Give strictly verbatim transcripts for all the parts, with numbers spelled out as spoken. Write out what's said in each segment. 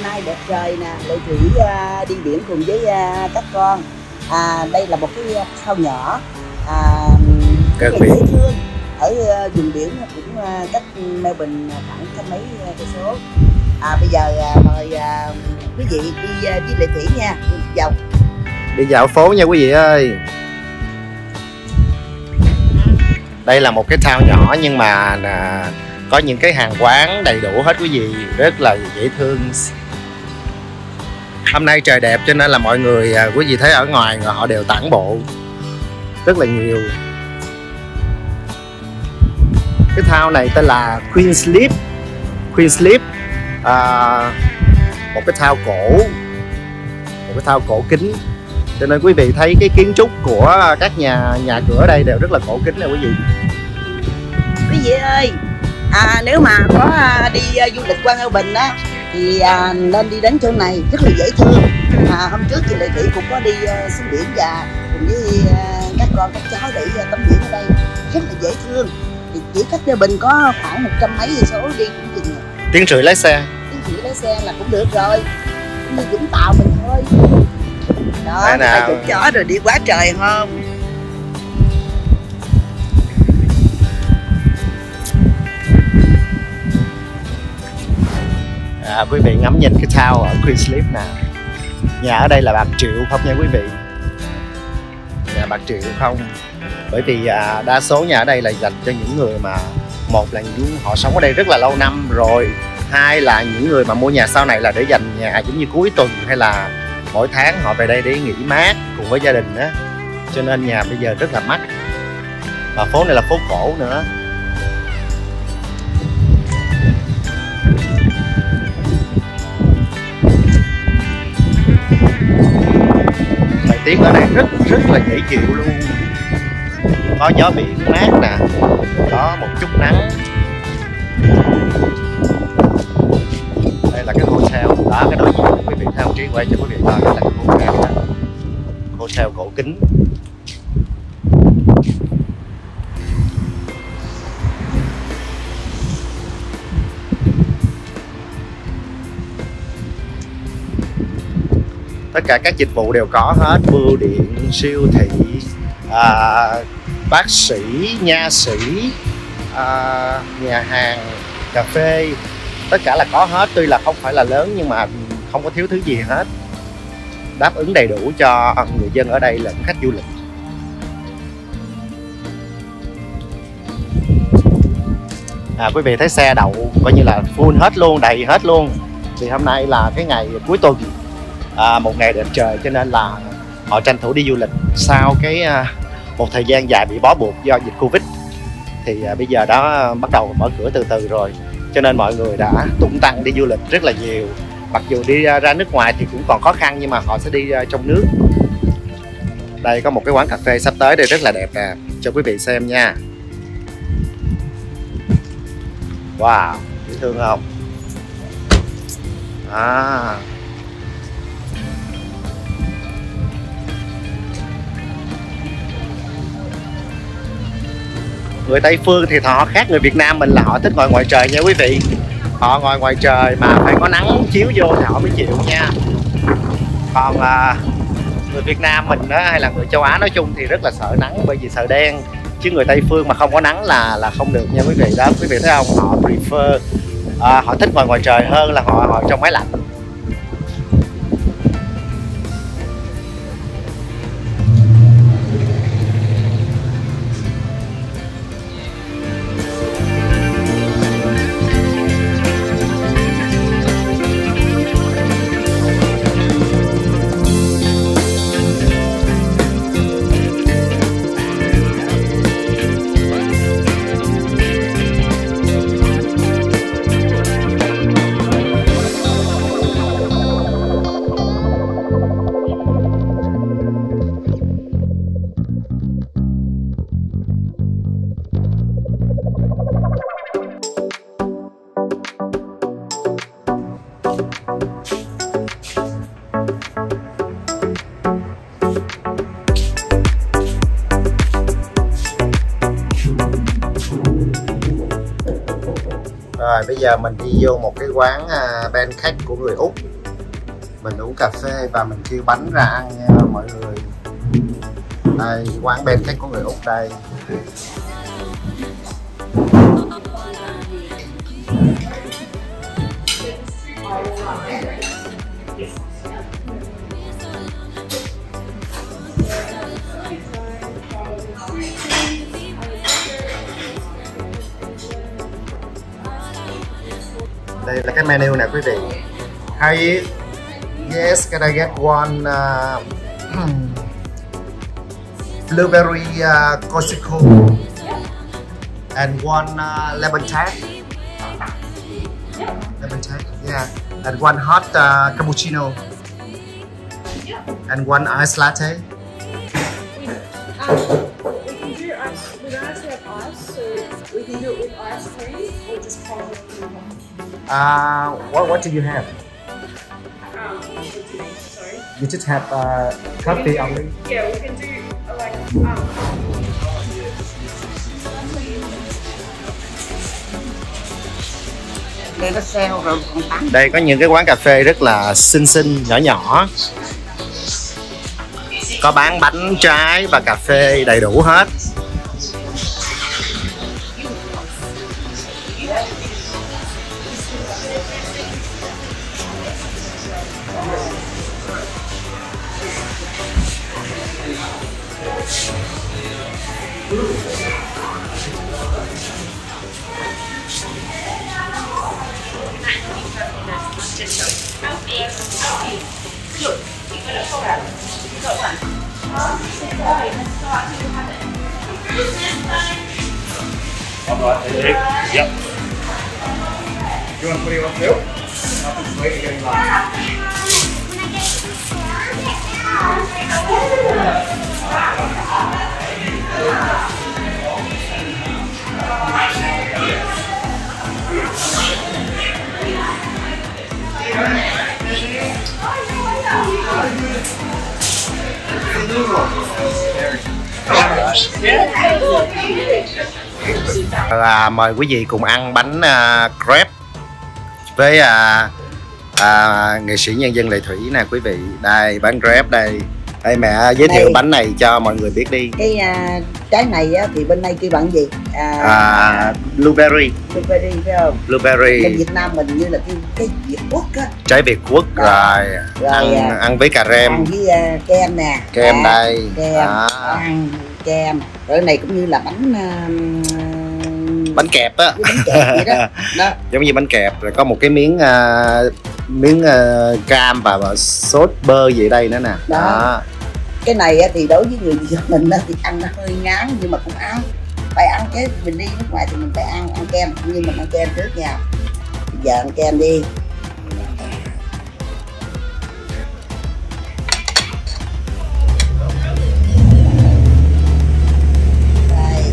hôm nay đẹp trời nè, Lệ Thủy uh, đi biển cùng với uh, các con. À, đây là một cái phao nhỏ à, rất là dễ thương ở uh, vùng biển cũng uh, cách Melbourne khoảng trăm mấy cây số. À, bây giờ uh, mời uh, quý vị đi uh, với Lệ Thủy nha, đi vòng. Đi dạo phố nha quý vị ơi. Đây là một cái town nhỏ nhưng mà à, có những cái hàng quán đầy đủ hết quý vị, rất là dễ thương. Hôm nay trời đẹp cho nên là mọi người à, quý vị thấy ở ngoài họ đều tản bộ rất là nhiều. Cái town này tên là Queenscliff. Queenscliff à, một cái town cổ, một cái town cổ kính, cho nên quý vị thấy cái kiến trúc của các nhà nhà cửa ở đây đều rất là cổ kính nè quý vị. Quý vị ơi, à, nếu mà có à, đi à, du lịch qua Melbourne á thì à, nên đi đến chỗ này, rất là dễ thương. À, hôm trước chị Lệ Thủy cũng có đi à, xuống biển và cùng với à, các con các cháu để à, tắm biển ở đây, rất là dễ thương. Thì chỉ cách Melbourne có khoảng một trăm mấy cây số đi cũng chừng. Tiếng rưỡi lái xe. Tiếng rưỡi lái xe là cũng được rồi, cũng như Vũng Tàu mình thôi. Đó, nào chút chó rồi đi quá trời không? À, quý vị ngắm nhìn cái town ở Queenscliff nè. Nhà ở đây là bạc triệu không nha quý vị. Nhà bạc triệu không. Bởi vì à, đa số nhà ở đây là dành cho những người mà một là những họ sống ở đây rất là lâu năm rồi, hai là những người mà mua nhà sau này là để dành nhà giống như cuối tuần hay là mỗi tháng họ về đây để nghỉ mát cùng với gia đình á, cho nên nhà bây giờ rất là mắc. Và phố này là phố cổ nữa. Thời tiết ở đây rất rất là dễ chịu luôn, có gió biển mát nè, có một chút nắng. Đây là cái hotel đó, cái đối diện quý vị theo Trí quay cho quý vị coi, đây là cái hotel đó, hotel cổ kính. Tất cả các dịch vụ đều có hết, bưu điện, siêu thị, à, bác sĩ, nha sĩ, à, nhà hàng, cà phê, tất cả là có hết. Tuy là không phải là lớn nhưng mà không có thiếu thứ gì hết, đáp ứng đầy đủ cho người dân ở đây lẫn khách du lịch. À, quý vị thấy xe đậu coi như là full hết luôn, đầy hết luôn. Thì hôm nay là cái ngày cuối tuần, à, một ngày đẹp trời cho nên là họ tranh thủ đi du lịch sau cái à, một thời gian dài bị bó buộc do dịch Covid. Thì à, bây giờ đó bắt đầu mở cửa từ từ rồi, cho nên mọi người đã tung tăng đi du lịch rất là nhiều. Mặc dù đi ra nước ngoài thì cũng còn khó khăn nhưng mà họ sẽ đi trong nước. Đây có một cái quán cà phê sắp tới đây rất là đẹp nè, cho quý vị xem nha. Wow, dễ thương không? À, người Tây phương thì họ khác người Việt Nam mình là họ thích ngồi ngoài trời nha quý vị. Họ ngồi ngoài trời mà phải có nắng chiếu vô thì họ mới chịu nha. Còn à, người Việt Nam mình đó, hay là người châu Á nói chung thì rất là sợ nắng, bởi vì sợ đen. Chứ người Tây phương mà không có nắng là là không được nha quý vị. Đó, quý vị thấy không? Họ prefer, à, họ thích ngồi ngoài trời hơn là họ ngồi trong máy lạnh. Rồi bây giờ mình đi vô một cái quán uh, pancake của người Úc. Mình uống cà phê và mình kêu bánh ra ăn nha mọi người. Đây, quán pancake của người Úc đây. Đây là cái menu nè quý vị. Hi, yes, can I get one uh, blueberry uh, Corsico and one uh, lemon tart. Lemon tart, yeah, and one hot uh, cappuccino and one ice latte. We don't actually have ice, so we can do it with ice cream or just cold cream. Uh, what what do you have? Um, what do you mean? Sorry. You just have uh, coffee only. Yeah, we can do uh, like um. Đây nó sale rồi còn bán. Đây có những cái quán cà phê rất là xinh xinh, nhỏ nhỏ. Có bán bánh trái và cà phê đầy đủ hết. Yep. You want to put it on milk? Nothing's late to getting live. À, mời quý vị cùng ăn bánh uh, crepe với uh, uh, nghệ sĩ nhân dân Lệ Thủy nè quý vị. Đây bánh crepe đây. Đây mẹ giới thiệu đây. Bánh này cho mọi người biết đi. Cái uh, trái này á, thì bên đây kêu bằng gì? À, à, blueberry. Blueberry phải không? Blueberry. Bên Việt Nam mình như là cái cái Việt Quốc á. Trái Việt Quốc rồi. Rồi ăn à, ăn với cà rem. Ăn với uh, kem nè. Kem à, đây. Kem. À. Ăn kem. Rồi cái này cũng như là bánh uh, bánh kẹp á. bánh kẹp vậy đó. Đó. Giống như bánh kẹp rồi có một cái miếng uh, miếng uh, cam và, và sốt bơ vậy đây nữa nè. Đó. Đó. Cái này thì đối với người Việt mình thì ăn nó hơi ngán nhưng mà cũng ăn, phải ăn chứ. Mình đi nước ngoài thì mình phải ăn ăn kem, nhưng mình ăn kem trước nha. Bây giờ ăn kem đi. Đây.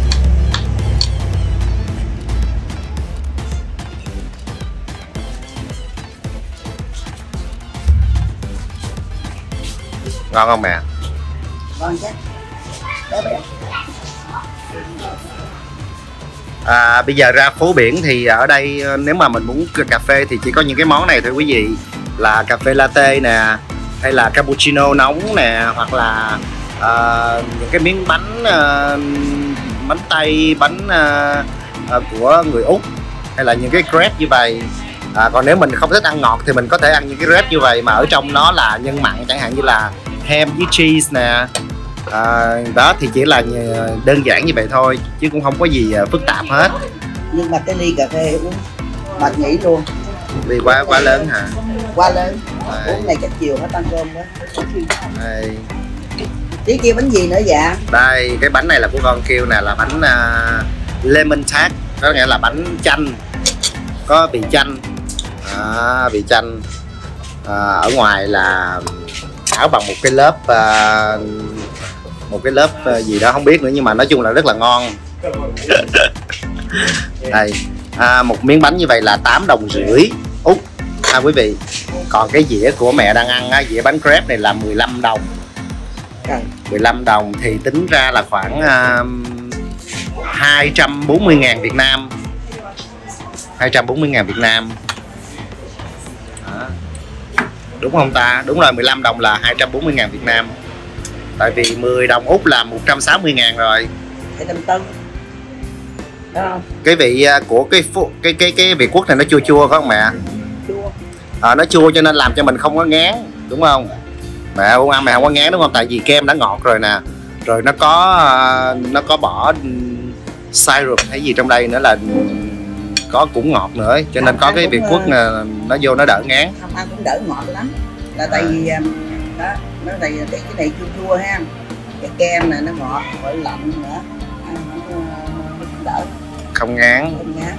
Ngon không mẹ? Ngon chứ. Đó bé. À, bây giờ ra phố biển thì ở đây nếu mà mình muốn cà phê thì chỉ có những cái món này thôi quý vị, là cà phê latte nè, hay là cappuccino nóng nè, hoặc là uh, những cái miếng bánh uh, bánh tây, bánh uh, uh, của người Úc, hay là những cái crepe như vậy. À, còn nếu mình không thích ăn ngọt thì mình có thể ăn những cái crepe như vậy mà ở trong nó là nhân mặn, chẳng hạn như là ham với cheese nè. À, đó thì chỉ là đơn giản như vậy thôi chứ cũng không có gì phức tạp hết. Nhưng mà cái ly cà phê uống mệt nghỉ luôn. Ly quá quá lớn hả? Quá lớn. Đây. Uống này chắc chiều hết ăn cơm quá. Đây. Tí kia bánh gì nữa dạ? Đây cái bánh này là của con kêu nè, là bánh uh, lemon tart, có nghĩa là bánh chanh, có vị chanh. À, vị chanh. À, ở ngoài là áo bằng một cái lớp uh, một cái lớp uh, gì đó không biết nữa, nhưng mà nói chung là rất là ngon. Đây à, một miếng bánh như vậy là tám đồng rưỡi Úc ha quý vị. Còn cái dĩa của mẹ đang ăn á, dĩa bánh crepe này là mười lăm đồng. mười lăm đồng thì tính ra là khoảng uh, hai trăm bốn mươi ngàn Việt Nam. hai trăm bốn mươi ngàn Việt Nam. Đó. Đúng không ta? Đúng rồi, mười lăm đồng là hai trăm bốn mươi ngàn Việt Nam. Tại vì mười đồng Úc là một trăm sáu mươi ngàn rồi. hai trăm tư. Đúng không? Cái vị của cái cái cái cái Việt Quất này nó chua chua phải không mẹ? Chua. À, nó chua cho nên làm cho mình không có ngán, đúng không? Mẹ uống ăn mẹ không có ngán đúng không? Tại vì kem đã ngọt rồi nè. Rồi nó có nó có bỏ syrup hay gì trong đây nữa là có cũng ngọt nữa, cho nên có cái Việt Quất nó vô nó đỡ ngán. Không ăn cũng đỡ ngọt lắm. Là tại vì đó, nó này cái cái này chua chua ha. Cái kem này nó ngọt, rồi lạnh nữa. Ăn nó đỡ. Không ngán. Không ngán.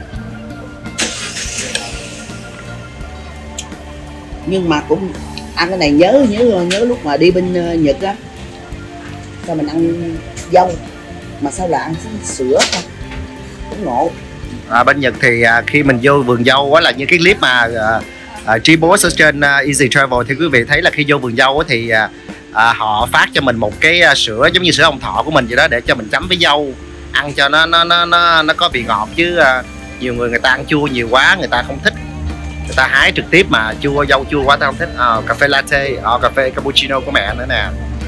Nhưng mà cũng ăn cái này nhớ nhớ nhớ lúc mà đi bên Nhật á, sao mình ăn dâu mà sao là ăn sữa không? Cũng ngộ. À, bên Nhật thì à, khi mình vô vườn dâu á, là như cái clip mà à, à, Trí post ở trên à, Easy Travel thì quý vị thấy là khi vô vườn dâu á, thì à, à, họ phát cho mình một cái à, sữa giống như sữa ông thọ của mình vậy đó, để cho mình chấm với dâu ăn cho nó nó nó nó, nó có vị ngọt, chứ à, nhiều người người ta ăn chua nhiều quá người ta không thích, người ta hái trực tiếp mà chua dâu chua quá ta không thích. À, cà phê latte, à, cà phê cappuccino của mẹ nữa nè.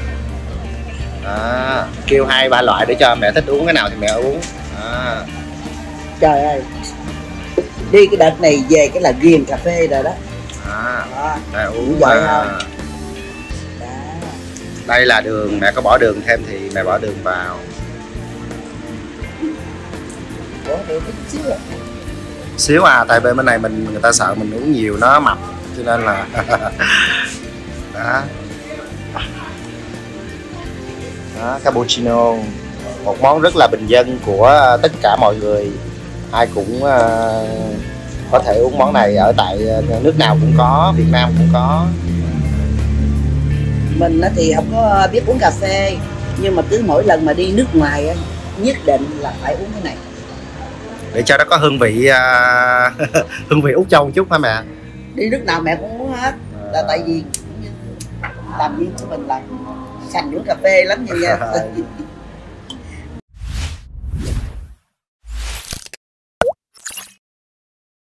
À, kêu hai ba loại để cho mẹ thích uống cái nào thì mẹ uống. À. Trời ơi, đi cái đợt này về cái là ghiền cà phê rồi đó. À, đó. mẹ uống vậy à. không? Đây là đường, mẹ có bỏ đường thêm thì mẹ bỏ đường vào. Bỏ đường chút xíu à. Xíu à, tại bên bên này mình người ta sợ mình uống nhiều nó mập cho nên là đó. Đó, cappuccino, một món rất là bình dân của tất cả mọi người, ai cũng uh, có thể uống món này, ở tại nước nào cũng có, Việt Nam cũng có. Mình thì không có biết uống cà phê, nhưng mà cứ mỗi lần mà đi nước ngoài á, nhất định là phải uống cái này để cho nó có hương vị uh, hương vị Úc Châu một chút hả mẹ? Đi nước nào mẹ cũng uống hết, là à. Tại vì làm gì cho mình làm sành uống cà phê lắm nha nha.